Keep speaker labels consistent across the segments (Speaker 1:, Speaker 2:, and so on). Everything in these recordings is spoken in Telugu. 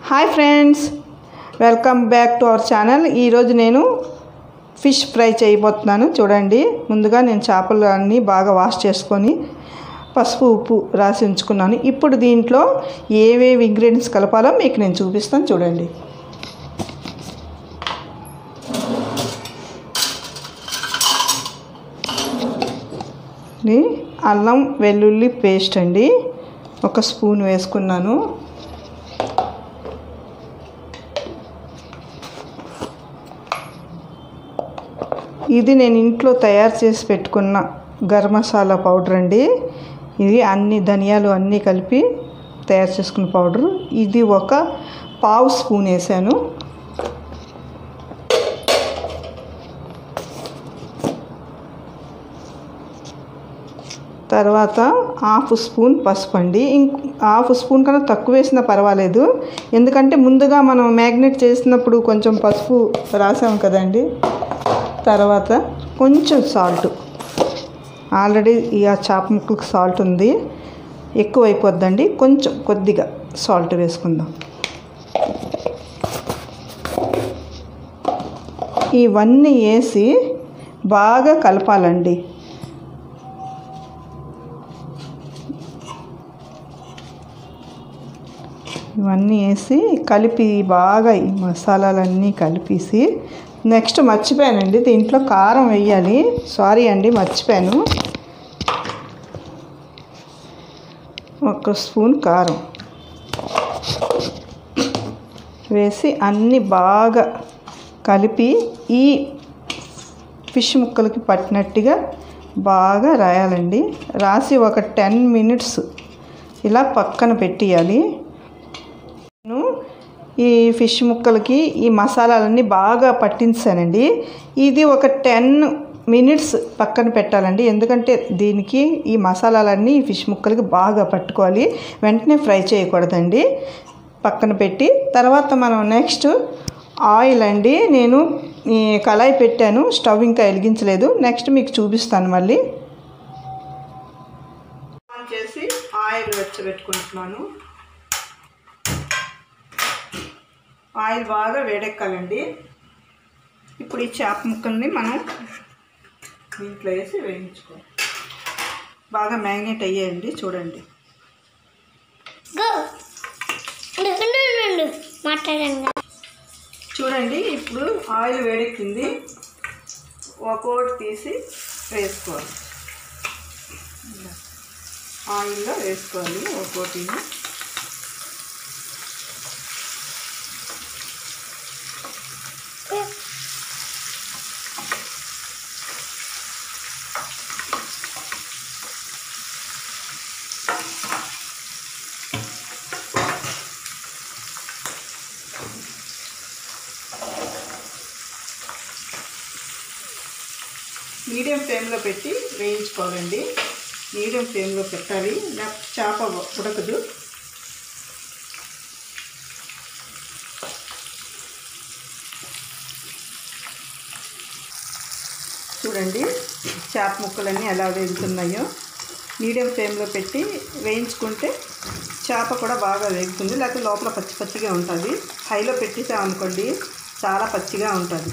Speaker 1: Hi friends, welcome back to our channel. ఈరోజు నేను ఫిష్ ఫ్రై చేయబోతున్నాను. చూడండి, ముందుగా నేను చేపలు అన్నీ బాగా వాష్ చేసుకొని పసుపు ఉప్పు రాసి ఉంచుకున్నాను. ఇప్పుడు దీంట్లో ఏవేవి ఇంగ్రీడియంట్స్ కలపాలో మీకు నేను చూపిస్తాను. చూడండి, అల్లం వెల్లుల్లి పేస్ట్ అండి, 1 స్పూన్ వేసుకున్నాను. ఇది నేను ఇంట్లో తయారు చేసి పెట్టుకున్న గరం మసాలా పౌడర్ అండి. ఇది అన్ని ధనియాలు అన్నీ కలిపి తయారు చేసుకున్న పౌడరు. ఇది 1/2 స్పూన్ వేసాను. తర్వాత 1/2 స్పూన్ పసుపు అండి. 1/2 స్పూన్ కన్నా తక్కువ వేసినా పర్వాలేదు, ఎందుకంటే ముందుగా మనం మ్యాగ్నేట్ చేసినప్పుడు కొంచెం పసుపు రాసాము కదండి. తర్వాత కొంచెం సాల్ట్, ఆల్రెడీ ఈ చేప ముక్కలకు సాల్ట్ ఉంది, ఎక్కువ అయిపోద్దండి. కొంచెం కొద్దిగా సాల్ట్ వేసుకుందాం. ఇవన్నీ వేసి బాగా కలపాలండి. ఇవన్నీ వేసి కలిపి బాగా ఈ మసాలాలన్నీ కలిపేసి, నెక్స్ట్ మర్చిపోయానండి, దీంట్లో కారం వేయాలి. సారీ అండి, మర్చిపోయాను. 1 స్పూన్ కారం వేసి అన్నీ బాగా కలిపి ఈ ఫిష్ ముక్కలకి పట్టినట్టుగా బాగా రాయాలండి. రాసి ఒక 10 మినిట్స్ ఇలా పక్కన పెట్టేయాలి. ఈ ఫిష్ ముక్కలకి ఈ మసాలాలన్నీ బాగా పట్టించానండి. ఇది ఒక 10 మినిట్స్ పక్కన పెట్టాలండి, ఎందుకంటే దీనికి ఈ మసాలాలన్నీ ఈ ఫిష్ ముక్కలకి బాగా పట్టుకోవాలి. వెంటనే ఫ్రై చేయకూడదండి. పక్కన పెట్టి తర్వాత మనం నెక్స్ట్ ఆయిల్ అండి, నేను ఈ కళాయి పెట్టాను, స్టవ్ ఇంకా వెలిగించలేదు. నెక్స్ట్ మీకు చూపిస్తాను. మళ్ళీ ఆన్ చేసి ఆయిల్ వెచ్చబెట్టుకుంటున్నాను. ఆయిల్ బాగా వేడెక్కాలండి. ఇప్పుడు ఈ చేప ముక్కల్ని మనం దీంట్లో వేసి వేయించుకోవాలి. బాగా మ్యాగ్నేట్ అయ్యాయండి. చూడండి, చూడండి ఇప్పుడు ఆయిల్ వేడెక్కింది. ఒక్కోటి తీసి వేసుకోవాలి. ఆయిల్లో వేసుకోవాలి ఒక్కోటిని. మీడియం ఫ్లేమ్లో పెట్టి వేయించుకోవాలండి. మీడియం ఫ్లేమ్లో పెట్టాలి, లేకపోతే చేప ఉడకదు. చూడండి, చేప ముక్కలన్నీ ఎలా వేగుతున్నాయో. మీడియం ఫ్లేమ్లో పెట్టి వేయించుకుంటే చేప కూడా బాగా వేగుతుంది, లేకపోతే లోపల పచ్చి పచ్చిగా ఉంటుంది. హైలో పెట్టేసామనుకోండి చాలా పచ్చిగా ఉంటుంది.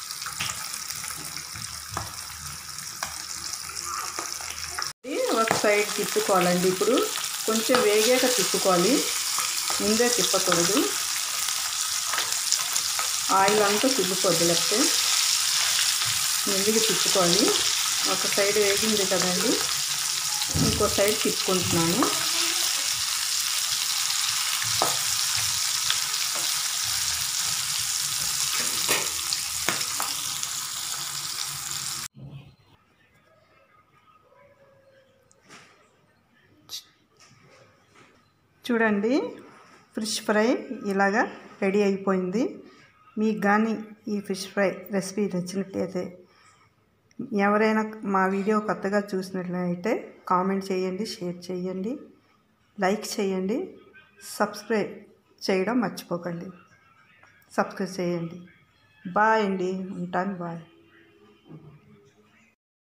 Speaker 1: ఒక సైడ్ తిప్పుకోవాలండి. ఇప్పుడు కొంచెం వేగాక తిప్పుకోవాలి, ముందే తిప్పకూడదు. ఆయిల్ అంతా తిప్పుకోవద్దు, లేకపోతే మెల్లిగా తిప్పుకోవాలి. ఒక సైడ్ వేగింది కదండి, ఇంకో సైడ్ తిప్పుకుంటున్నాను. చూడండి, ఫిష్ ఫ్రై ఇలాగా రెడీ అయిపోయింది. మీకు కానీ ఈ ఫిష్ ఫ్రై రెసిపీ నచ్చినట్లయితే, ఎవరైనా మా వీడియో కొత్తగా చూసినట్లయితే కామెంట్ చేయండి, షేర్ చేయండి, లైక్ చేయండి, సబ్స్క్రైబ్ చేయడం మర్చిపోకండి. సబ్స్క్రైబ్ చేయండి. బాయ్ అండి, ఉంటాను. బాయ్.